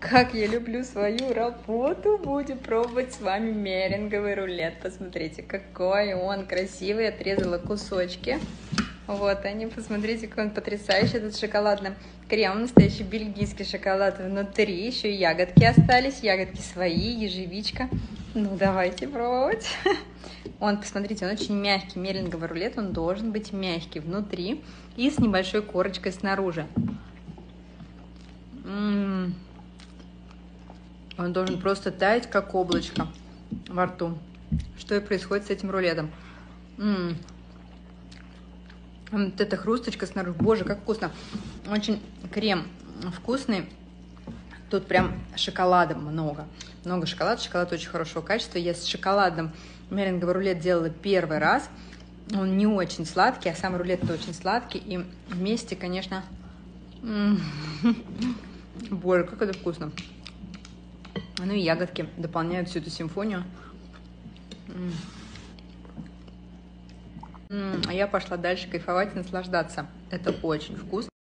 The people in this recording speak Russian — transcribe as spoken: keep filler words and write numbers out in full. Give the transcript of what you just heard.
Как я люблю свою работу, будем пробовать с вами меренговый рулет. Посмотрите, какой он красивый, отрезала кусочки. Вот они, посмотрите, какой он потрясающий. Тут шоколадный крем, настоящий бельгийский шоколад внутри. Еще и ягодки остались, ягодки свои, ежевичка. Ну, давайте пробовать. Он, посмотрите, он очень мягкий. Меренговый рулет, он должен быть мягкий внутри и с небольшой корочкой снаружи. М-м-м. Он должен просто таять, как облачко во рту. Что и происходит с этим рулетом. М-м. Вот эта хрусточка снаружи. Боже, как вкусно. Очень крем вкусный. Тут прям шоколада много. Много шоколада. Шоколад очень хорошего качества. Я с шоколадом меренговый рулет делала первый раз. Он не очень сладкий, а сам рулет-то очень сладкий. И вместе, конечно... Боже, как это вкусно. Ну и ягодки дополняют всю эту симфонию. А я пошла дальше кайфовать и наслаждаться. Это очень вкусно.